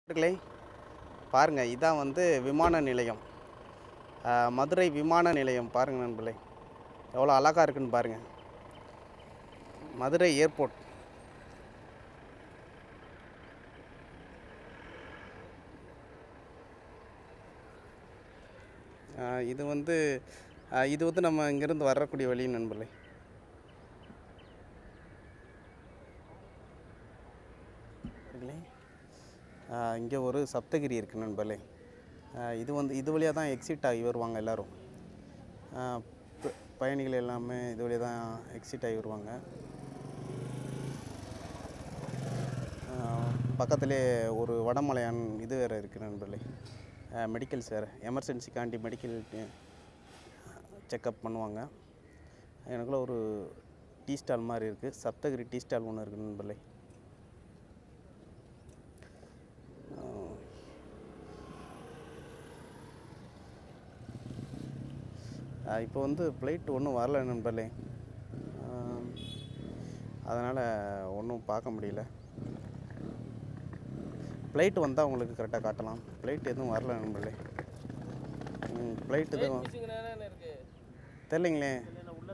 நண்பர்களே பாருங்கள், இதான் வந்து விமான நிலையம். மதுரை விமான நிலையம் பாருங்கள் நண்பர்களே, எவ்வளோ அழகாக இருக்குன்னு பாருங்கள். மதுரை ஏர்போர்ட். இது வந்து நம்ம இங்கேருந்து வரக்கூடிய வழி நண்பர்களே. இங்கே ஒரு சப்தகிரி இருக்குது நண்பர்களே. இது வழியாக தான் எக்ஸிட் ஆகி வருவாங்க எல்லோரும். பயணிகள் எல்லாமே இது வழியாக தான் எக்ஸிட் ஆகி வருவாங்க. பக்கத்துலேயே ஒரு வடமலையான் இது வேறு இருக்குது நண்பர்களே. மெடிக்கல்ஸ் வேறு, எமர்ஜென்சிக்காண்டி மெடிக்கல் செக்கப் பண்ணுவாங்க. எனக்குள்ள ஒரு டீ ஸ்டால் மாதிரி இருக்குது, சப்தகிரி டீ ஸ்டால் ஒன்று இருக்குது நண்பர்களே. இப்போ வந்து ஃப்ளைட் ஒன்றும் வரல நண்பர்களே, அதனால் ஒன்றும் பார்க்க முடியல. ஃப்ளைட் வந்தால் உங்களுக்கு கரெக்டாக காட்டலாம். ஃப்ளைட் எதுவும் வரல நண்பர்களே. ஃப்ளைட் எதுவும் தெரிலிங்களே.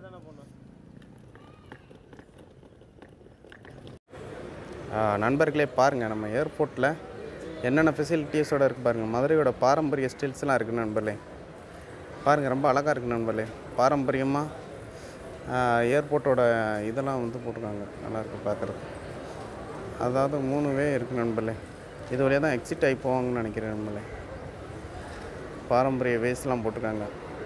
நண்பர்களே பாருங்கள், நம்ம ஏர்போர்ட்டில் என்னென்ன ஃபெசிலிட்டிஸோடு இருக்குது பாருங்கள். மதுரையோட பாரம்பரிய ஸ்டில்ஸ்லாம் இருக்குது நண்பர்களே. பாருங்கள், ரொம்ப அழகாக இருக்குது நண்பர்களே. பாரம்பரியமாக ஏர்போர்ட்டோட இதெல்லாம் வந்து போட்டிருக்காங்க, நல்லாயிருக்கு பார்க்குறது. அதாவது 3 வே இருக்குது நண்பர்களே. இது வழியாக தான் எக்ஸிட் ஆகி போவாங்கன்னு நினைக்கிறேன் நண்பர்களே. பாரம்பரிய வேஸ்லாம் போட்டிருக்காங்க.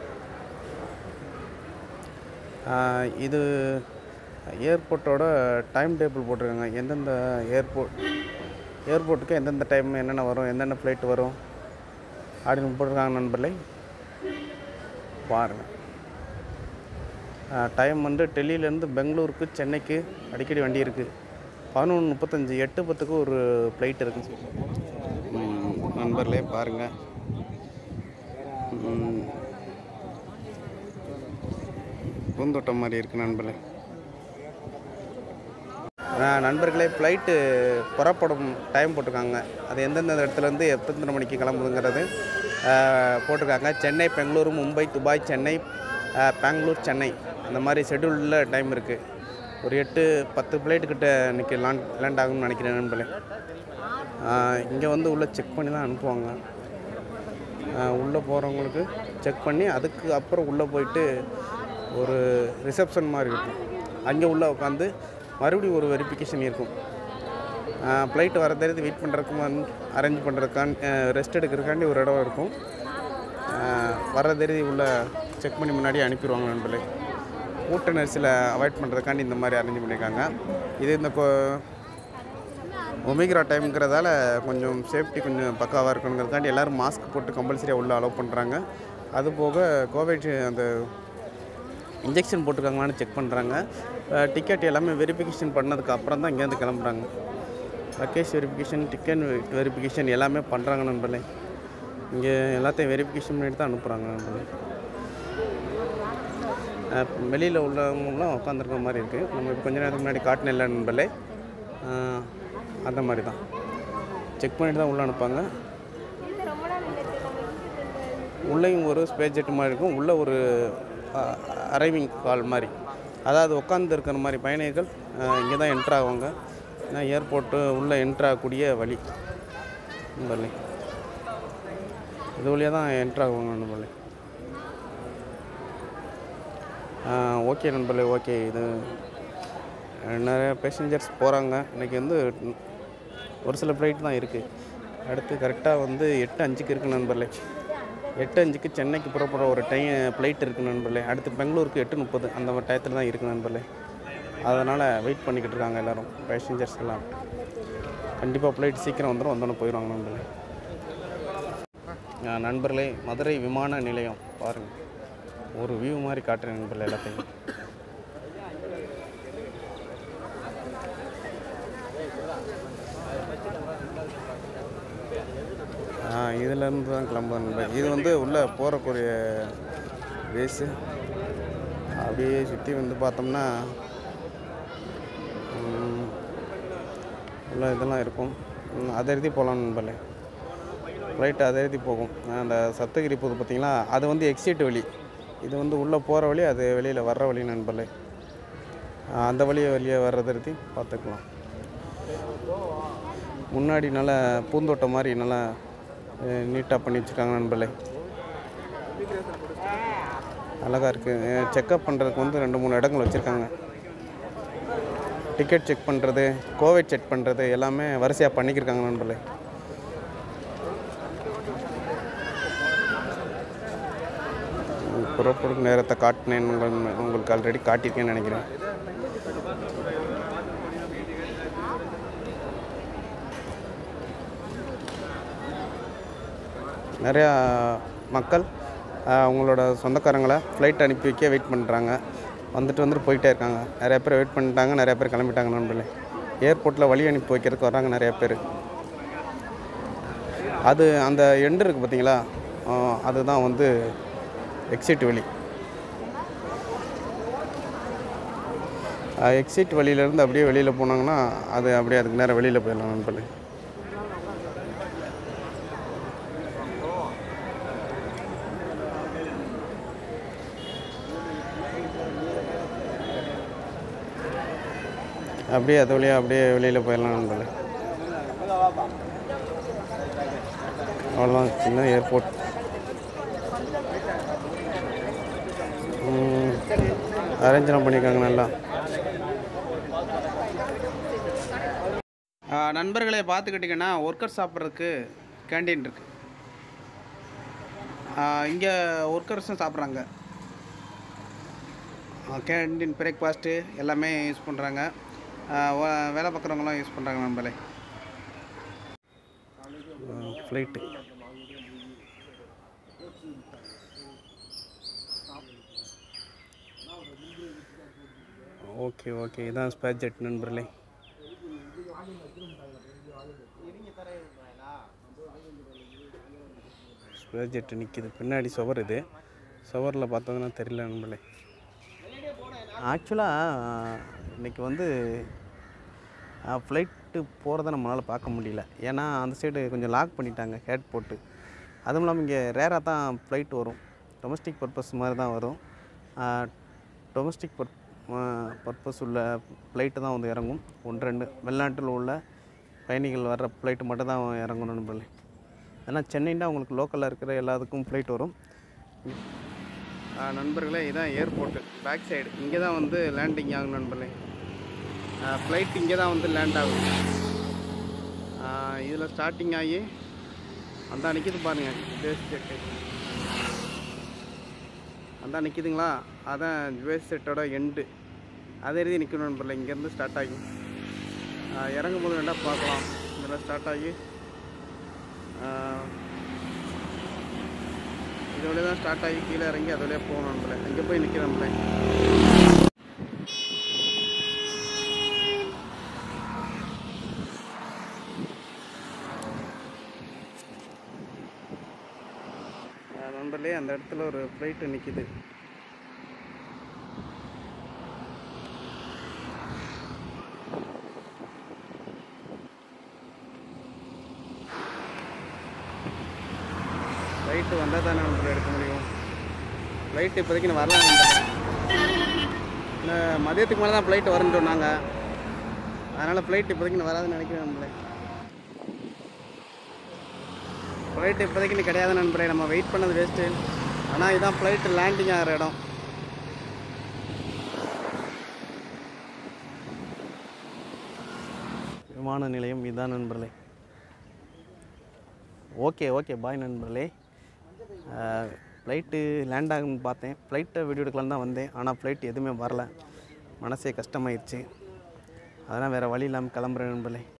இது ஏர்போர்ட்டோட டைம் டேபிள் போட்டிருக்காங்க. எந்தெந்த ஏர்போர்ட்டுக்கு எந்தெந்த டைம் என்னென்ன வரும், என்னென்ன ஃப்ளைட் வரும் அப்படின்னு போட்டிருக்காங்க நண்பர்களே. பாருங்கள், டைம் வந்து டெல்லியிலேருந்து பெங்களூருக்கு சென்னைக்கு அடிக்கடி வண்டி இருக்குது. 11:35 8:10க்கு ஒரு ஃப்ளைட் இருக்குது நண்பர்களே. பாருங்கள், பூந்தோட்டம் மாதிரி இருக்குது நண்பர்களே. நண்பர்களே, ஃப்ளைட்டு புறப்படும் டைம் போட்டிருக்காங்க. அது எந்தெந்த இடத்துலேருந்து எத்தனை மணிக்கு கிளம்புதுங்கிறது போட்டிருக்காங்க. சென்னை, பெங்களூரு, மும்பை, துபாய், சென்னை, பெங்களூர், சென்னை, அந்த மாதிரி ஷெட்யூலில் டைம் இருக்குது. ஒரு 8-10 ஃப்ளைட்டுக்கிட்ட இன்றைக்கி லேண்ட் ஆகும்னு நினைக்கிறேன் நண்பர்களே. இங்கே வந்து உள்ளே செக் பண்ணி தான் அனுப்புவாங்க. உள்ளே போகிறவங்களுக்கு செக் பண்ணி அதுக்கு அப்புறம் உள்ளே போயிட்டு ஒரு ரிசப்ஷன் மாதிரி இருக்கும். அங்கே உள்ளே உட்காந்து மறுபடியும் ஒரு வெரிஃபிகேஷன் இருக்கும். ஃப்ளைட் வர தெரியுது வெயிட் பண்ணுறதுக்கு, அரேஞ்ச் பண்ணுறதுக்காண்டி, ரெஸ்ட் எடுக்கிறதுக்காண்டி ஒரு இடம் இருக்கும். வர தெரியுது உள்ளே செக் பண்ணி முன்னாடியே அனுப்பிடுவாங்க நண்பர்களே. கூட்ட நெரிசலை அவாய்ட் பண்ணுறதுக்காண்டி இந்த மாதிரி அரேஞ்ச் பண்ணியிருக்காங்க. இது இந்த ஒமிக்ரா டைம்ங்கிறதால கொஞ்சம் சேஃப்டி கொஞ்சம் பக்காவாக இருக்கணுங்கிறதுக்காண்டி எல்லோரும் மாஸ்க் போட்டு கம்பல்சரியாக உள்ளே அலோவ் பண்ணுறாங்க. அதுபோக கோவிட் அந்த இன்ஜெக்ஷன் போட்டிருக்காங்களான்னு செக் பண்ணுறாங்க. டிக்கெட் எல்லாமே வெரிஃபிகேஷன் பண்ணதுக்கு அப்புறம் தான் இங்கேருந்து கிளம்புறாங்க. லக்கேஜ் வெரிஃபிகேஷன், டிக்கெட் வெரிஃபிகேஷன் எல்லாமே பண்ணுறாங்க நண்பர்களே. இங்கே எல்லாத்தையும் வெரிஃபிகேஷன் பண்ணிட்டு தான் அனுப்புகிறாங்க நண்பர்களே. வெளியில் உள்ளவங்களாம் உட்காந்துருக்க மாதிரி இருக்குது. நம்ம கொஞ்ச நேரத்துக்கு முன்னாடி காட்டின இல்லை நண்பர்களே, அந்த மாதிரி தான் செக் பண்ணிட்டு தான் உள்ளே அனுப்பாங்க. உள்ளேயும் ஒரு ஸ்பேஸ் ஜெட் மாதிரி இருக்கும். உள்ளே ஒரு அரைவிங் ஹால் மாதிரி, அதாவது உட்காந்து இருக்கிற மாதிரி பயணிகள் இங்கே தான் என்ட்ரு ஆகுவாங்க. ஏன்னா ஏர்போர்ட்டு உள்ளே என்ட்ரு ஆகக்கூடிய வழி நண்பர்களே. இது வழியாக தான் என்ட்ரு ஆகுவாங்க நண்பர்களே. ஓகே நண்பர்களே, ஓகே. இது நிறைய பேசஞ்சர்ஸ் போகிறாங்க. இன்றைக்கி வந்து ஒரு சில ஃப்ளைட் தான் இருக்குது. அடுத்து கரெக்டாக வந்து 8:05க்கு இருக்குது நண்பர்களே. 8:05க்கு சென்னைக்கு புறப்படுற ஒரு ஃப்ளைட் இருக்குது நண்பர்களே. அடுத்து பெங்களூருக்கு 8:30 அந்த டயத்தில் தான் இருக்குது நண்பர்களே. அதனால் வெயிட் பண்ணிக்கிட்டு இருக்காங்க எல்லோரும், பேசஞ்சர்ஸ் எல்லாம். கண்டிப்பாக ஃப்ளைட் சீக்கிரம் வந்தோன்னே போயிடுவாங்க நண்பர்களே. நண்பர்களே, மதுரை விமான நிலையம் பாருங்கள், ஒரு வியூ மாதிரி காட்டுறேன் நண்பர்களே எல்லாத்தையும். இதிலேருந்து தான் கிளம்புறேன் நண்பர். இது வந்து உள்ளே போகிறக்கூடிய வேஸு. அப்படியே சுற்றி வந்து பார்த்தோம்னா உள்ள இதெல்லாம் இருக்கும். அதை எழுதி போகலாம் நண்பர்களே. ஃப்ளைட்டு அதை எழுதி போகும். அந்த சப்தகிரி போகுது பார்த்திங்களா, அது வந்து எக்ஸிட் வழி. இது வந்து உள்ளே போகிற வழி, அது வெளியில் வர்ற வழி நண்பர்களே. அந்த வெளியே வர்றதை எழுதி பார்த்துக்கலாம். முன்னாடி நல்லா பூந்தோட்டம் மாதிரி நல்லா நீட்டாக பண்ணி வச்சுருக்காங்க நண்பர்களே. அழகாக இருக்குது. செக்கப் பண்ணுறதுக்கு வந்து 2-3 இடங்கள் வச்சுருக்காங்க. டிக்கெட் செக் பண்ணுறது, கோவிட் செக் பண்ணுறது எல்லாமே வரிசையாக பண்ணிக்கிருக்காங்க நண்பர்களே. புறப்படும் நேரத்தை காட்டினேன், உங்களுக்கு ஆல்ரெடி காட்டியிருக்கேன்னு நினைக்கிறேன். நிறையா மக்கள் அவங்களோட சொந்தக்காரங்களை ஃப்ளைட் அனுப்பி வைக்க வெயிட் பண்ணுறாங்க. வந்துட்டு போயிட்டே இருக்காங்க. நிறையா பேர் வெயிட் பண்ணிட்டாங்க, நிறையா பேர் கிளம்பிட்டாங்க நண்பர்களே. ஏர்போர்ட்டில் வழி அனுப்பி வைக்கிறதுக்கு வராங்க நிறையா பேர். அது அந்த எண்டு இருக்குது பார்த்தீங்களா, அதுதான் வந்து எக்ஸிட் வழி. எக்ஸிட் வழியிலேருந்து அப்படியே வெளியில் போனாங்கன்னா அது அப்படியே அதுக்கு நேரம் வெளியில் போயிடலாம் நண்பர்களே. அப்படியே அது வழியாக அப்படியே வெளியில் போயிடலாம் நண்பர்களே. அவ்வளோதான், சின்ன ஏர்போர்ட். அரேஞ்செலாம் பண்ணியிருக்காங்க நல்லா. நண்பர்களை பார்த்துக்கிட்டிங்கன்னா ஒர்க்கர் சாப்பிட்றதுக்கு கேண்டீன் இருக்குது. இங்கே ஒர்க்கர்ஸும் சாப்பிட்றாங்க. கேண்டீன் பிரேக்ஃபாஸ்ட்டு எல்லாமே யூஸ் பண்ணுறாங்க. வேலை பார்க்குறவங்களாம் யூஸ் பண்ணுறாங்க நண்பர்களே. ஃப்ளைட்டு ஓகே இதான் ஸ்பேஸ் ஜெட் நண்பர்களே. ஸ்பேஸ் ஜெட்டு நிற்கிது பின்னாடி. இது சுவரில் பார்த்ததுன்னா தெரியல நண்பர்களே. ஆக்சுவலாக இன்றைக்கி வந்து ஃப்ளைட்டு போகிறத நம்மளால் பார்க்க முடியல. ஏன்னா அந்த சைடு கொஞ்சம் லாக் பண்ணிட்டாங்க கேட் போட்டு. அதுவும் இல்லாமல் இங்கே ரேராக தான் ஃப்ளைட் வரும். டொமஸ்டிக் பர்பஸ் மாதிரி தான் வரும். டொமஸ்டிக் பர்பஸ் உள்ள ஃப்ளைட்டு தான் வந்து இறங்கும். 1-2 வெளிநாட்டில் உள்ள பயணிகள் வர்ற ஃப்ளைட்டு மட்டும் தான் இறங்கணும் நண்பர்களே. ஏன்னா சென்னைன்னா உங்களுக்கு லோக்கலில் இருக்கிற எல்லாத்துக்கும் ஃப்ளைட் வரும். நண்பர்களே, இதுதான் ஏர்போர்ட்டு பேக் சைடு. இங்கே தான் வந்து லேண்டிங் ஆகும் நண்பர்களே. ஃப்ளைட் இங்கே தான் வந்து லேண்ட் ஆகும். இதில் ஸ்டார்டிங் ஆகி அந்த நிற்கிது பாருங்கள், ஸ்பேஸ் ஜெட்டு அந்த நிற்கிதுங்களா, அதான் ஸ்பேஸ் ஜெட்டோட எண்டு. அதே எழுதி நிற்கணும் நண்பர்களே. இங்கேருந்து ஸ்டார்ட் ஆகி இறங்கும் போது வேண்டாம் பார்க்கலாம். இதில் ஸ்டார்ட் ஆகி இது வழியாக தான் ஸ்டார்ட் ஆகி கீழே இறங்கி அது வழியாக போகணும் நண்பர்களே. அங்கே போய் நிற்கிறேன் நண்பர்களே. நண்பர்களே, அந்த இடத்துல ஒரு ஃப்ளைட்டு நிற்கிது. ஃப்ளைட்டு வந்தால் தானே நண்பர்களே எடுக்க முடியும். ஃப்ளைட்டு இப்போதைக்கு நான் வரலாம் நண்பர்களே. இந்த மதியத்துக்கு மேலே தான் ஃப்ளைட்டு வரேன்னு சொன்னாங்க. அதனால் ஃப்ளைட்டு இப்போதைக்கு நான் வராதுன்னு நினைக்கிறேன் நண்பர்களே. ஃப்ளைட்டு இப்போதைக்கு கிடையாது நண்பர்களே. நம்ம வெயிட் பண்ணது வேஸ்ட்டு. ஆனால் இதுதான் ஃப்ளைட்டு லேண்டிங் ஆகிற இடம். விமான நிலையம் இதுதான் நண்பர்களே. ஓகே பாய் நண்பர்களே. ஃப்ளைட்டு லேண்ட் ஆகும்னு பார்த்தேன். ஃப்ளைட்டை வீடியோ எடுக்கலான்னு தான் வந்தேன். ஆனால் ஃப்ளைட் எதுவுமே வரல. மனசே கஷ்டமாயிடுச்சு. அதெல்லாம் வேறு வழி இல்லாமல் கிளம்புறேன் நண்பர்களே.